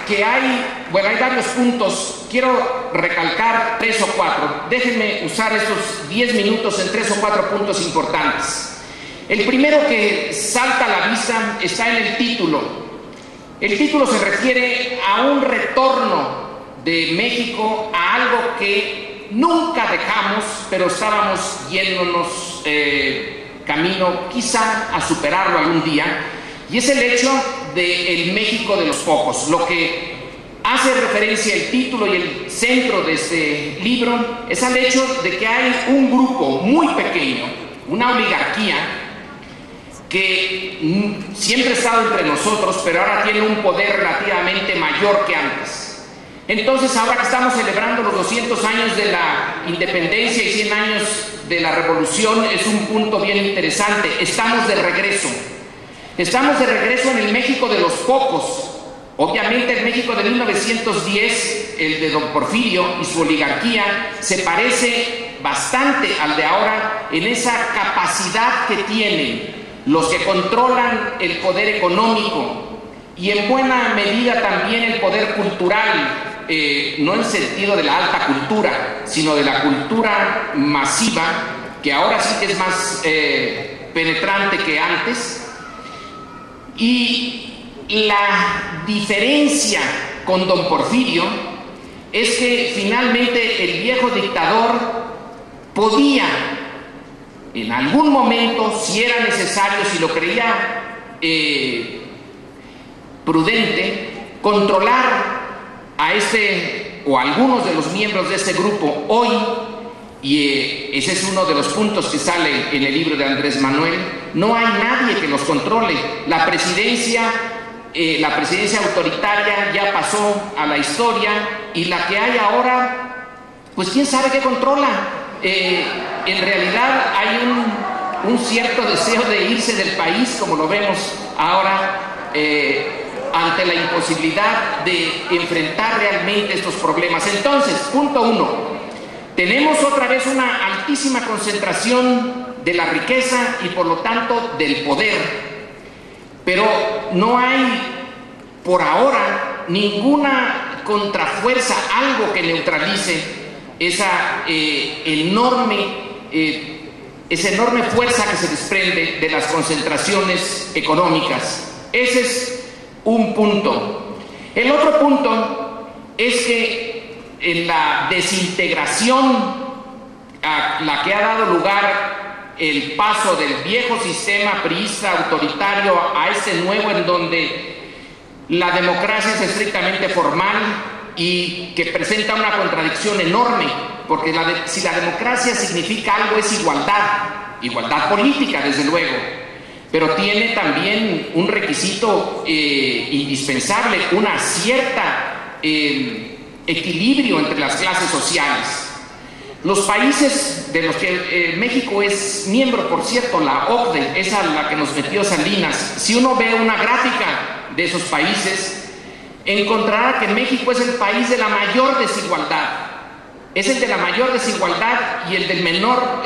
que hay varios puntos. Quiero recalcar 3 o 4. Déjenme usar estos 10 minutos en 3 o 4 puntos importantes. El primero que salta a la vista está en el título. El título se refiere a un retorno de México a algo que nunca dejamos, pero estábamos yéndonos camino quizá a superarlo algún día, y es el hecho del México de los pocos. Lo que hace referencia el título y el centro de este libro es al hecho de que hay un grupo muy pequeño, una oligarquía, que siempre ha estado entre nosotros, pero ahora tiene un poder relativamente mayor que antes. Entonces, ahora que estamos celebrando los 200 años de la independencia y 100 años de la revolución, es un punto bien interesante. Estamos de regreso. Estamos de regreso en el México de los pocos. Obviamente el México de 1910, el de don Porfirio y su oligarquía, se parece bastante al de ahora en esa capacidad que tienen los que controlan el poder económico y en buena medida también el poder cultural, no en sentido de la alta cultura, sino de la cultura masiva, que ahora sí que es más penetrante que antes. Y la diferencia con don Porfirio es que finalmente el viejo dictador podía, en algún momento, si era necesario, si lo creía prudente, controlar a este o a algunos de los miembros de este grupo hoy, y ese es uno de los puntos que sale en el libro de Andrés Manuel. No hay nadie que los controle. La presidencia autoritaria ya pasó a la historia, y la que hay ahora, pues quién sabe qué controla. En realidad hay un cierto deseo de irse del país, como lo vemos ahora, ante la imposibilidad de enfrentar realmente estos problemas. Entonces, punto 1, tenemos otra vez una altísima concentración de la riqueza y por lo tanto del poder, pero no hay por ahora ninguna contrafuerza, algo que neutralice esa enorme fuerza que se desprende de las concentraciones económicas. Ese es un punto. El otro punto es que en la desintegración a la que ha dado lugar el paso del viejo sistema priista autoritario a este nuevo, en donde la democracia es estrictamente formal y que presenta una contradicción enorme, porque si la democracia significa algo es igualdad política, desde luego, pero tiene también un requisito indispensable, una cierta equilibrio entre las clases sociales. Los países de los que México es miembro, por cierto, la OCDE, es a la que nos metió Salinas, si uno ve una gráfica de esos países, encontrará que México es el país de la mayor desigualdad. Es el de la mayor desigualdad y el del menor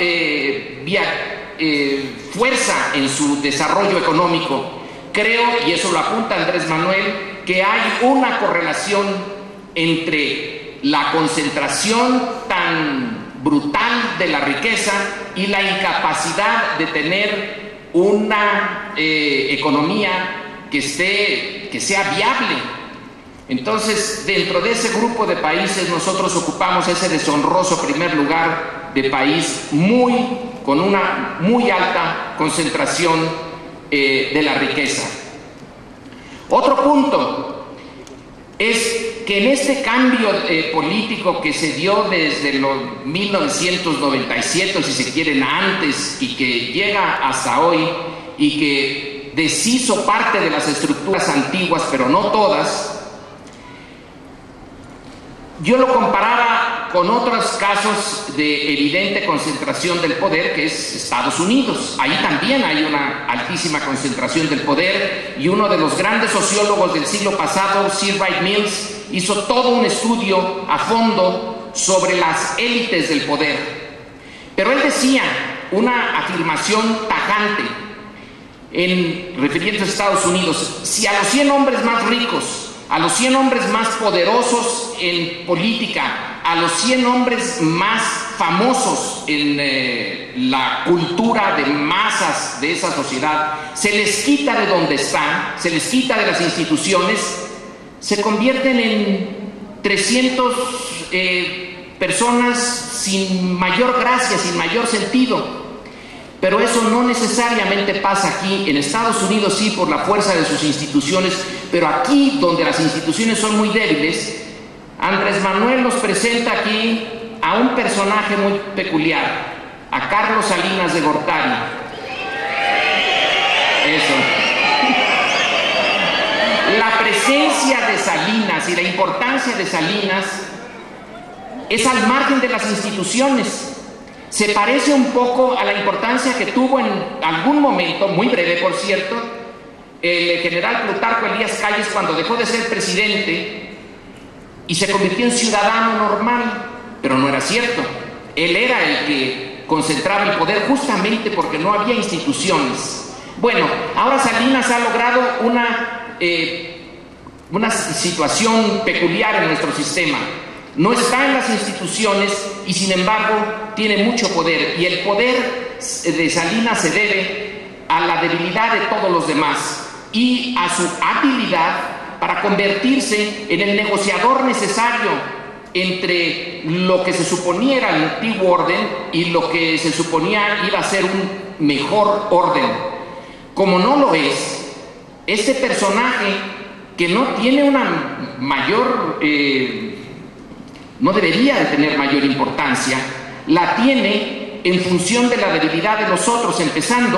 fuerza en su desarrollo económico. Creo, y eso lo apunta Andrés Manuel, que hay una correlación entre la concentración tan brutal de la riqueza y la incapacidad de tener una economía que sea viable. Entonces, dentro de ese grupo de países, nosotros ocupamos ese deshonroso primer lugar de país con una muy alta concentración de la riqueza. Otro punto es que en este cambio político que se dio desde los 1997, si se quieren antes, y que llega hasta hoy, y que deshizo parte de las estructuras antiguas, pero no todas, yo lo comparaba con otros casos de evidente concentración del poder, que es Estados Unidos. Ahí también hay una altísima concentración del poder, y uno de los grandes sociólogos del siglo pasado, Sir Wright Mills, hizo todo un estudio a fondo sobre las élites del poder. Pero él decía una afirmación tajante refiriéndose a Estados Unidos: si a los 100 hombres más ricos a los 100 hombres más poderosos en política, a los 100 hombres más famosos en la cultura de masas de esa sociedad, se les quita de donde están, se les quita de las instituciones, se convierten en 300 personas sin mayor gracia, sin mayor sentido. Pero eso no necesariamente pasa aquí. En Estados Unidos sí, por la fuerza de sus instituciones, pero aquí, donde las instituciones son muy débiles, Andrés Manuel nos presenta aquí a un personaje muy peculiar, a Carlos Salinas de Gortari. Eso. La presencia de Salinas y la importancia de Salinas es al margen de las instituciones. Se parece un poco a la importancia que tuvo en algún momento, muy breve por cierto, el general Plutarco Elías Calles cuando dejó de ser presidente y se convirtió en ciudadano normal, pero no era cierto. Él era el que concentraba el poder justamente porque no había instituciones. Bueno, ahora Salinas ha logrado una situación peculiar en nuestro sistema. No está en las instituciones y sin embargo tiene mucho poder, y el poder de Salinas se debe a la debilidad de todos los demás y a su habilidad para convertirse en el negociador necesario entre lo que se suponía era el antiguo orden y lo que se suponía iba a ser un mejor orden. Como no lo es, este personaje que no tiene una mayor... no debería de tener mayor importancia, la tiene en función de la debilidad de los otros, empezando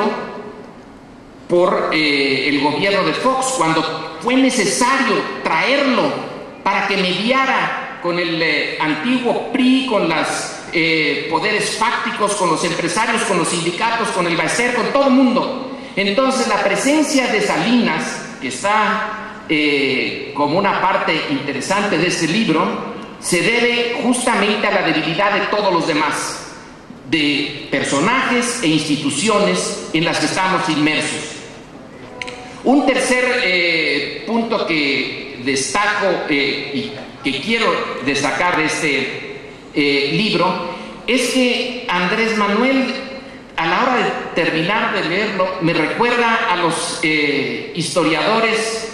por el gobierno de Fox, cuando fue necesario traerlo para que mediara con el antiguo PRI, con los poderes fácticos, con los empresarios, con los sindicatos, con el Baeser, con todo el mundo. Entonces la presencia de Salinas, que está como una parte interesante de este libro, se debe justamente a la debilidad de todos los demás, de personajes e instituciones en las que estamos inmersos. Un tercer punto que destaco y que quiero destacar de este libro es que Andrés Manuel, a la hora de terminar de leerlo, me recuerda a los historiadores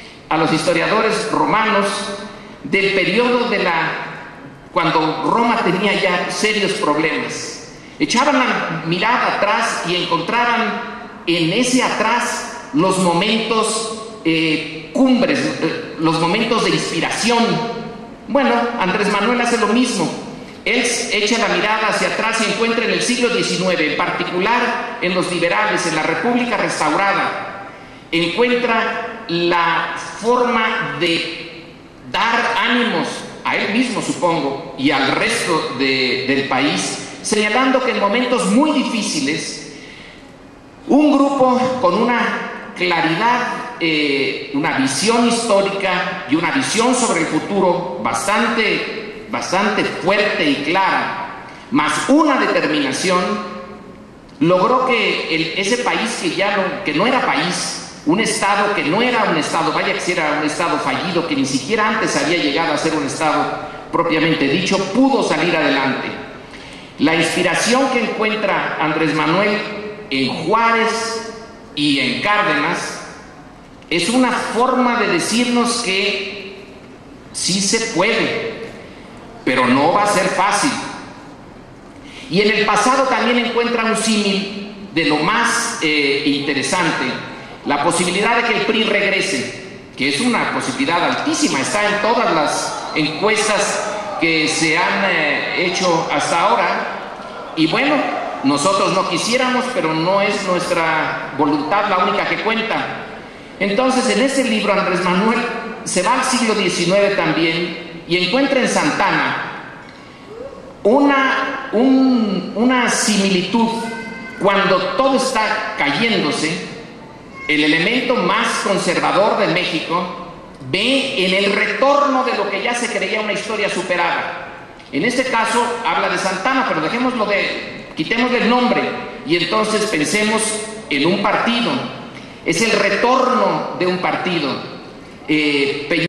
romanos del periodo cuando Roma tenía ya serios problemas. Echaban la mirada atrás y encontraban en ese atrás los momentos cumbres, los momentos de inspiración. Bueno, Andrés Manuel hace lo mismo. Él echa la mirada hacia atrás y encuentra en el siglo XIX, en particular en los liberales, en la República restaurada, encuentra la forma de dar ánimos a él mismo, supongo, y al resto del país, señalando que en momentos muy difíciles, un grupo con una claridad, una visión histórica y una visión sobre el futuro bastante fuerte y clara, más una determinación, logró que ese país que no era país, un Estado que no era un Estado, vaya que si era un Estado fallido, que ni siquiera antes había llegado a ser un Estado propiamente dicho, pudo salir adelante. La inspiración que encuentra Andrés Manuel en Juárez y en Cárdenas es una forma de decirnos que sí se puede, pero no va a ser fácil. Y en el pasado también encuentra un símil de lo más interesante, la posibilidad de que el PRI regrese, que es una posibilidad altísima, está en todas las encuestas que se han hecho hasta ahora, y bueno, nosotros no quisiéramos, pero no es nuestra voluntad la única que cuenta. Entonces, en este libro Andrés Manuel se va al siglo XIX también y encuentra en Santana una similitud. Cuando todo está cayéndose, el elemento más conservador de México ve en el retorno de lo que ya se creía una historia superada. En este caso habla de Santana, pero quitémosle el nombre y entonces pensemos en un partido. Es el retorno de un partido.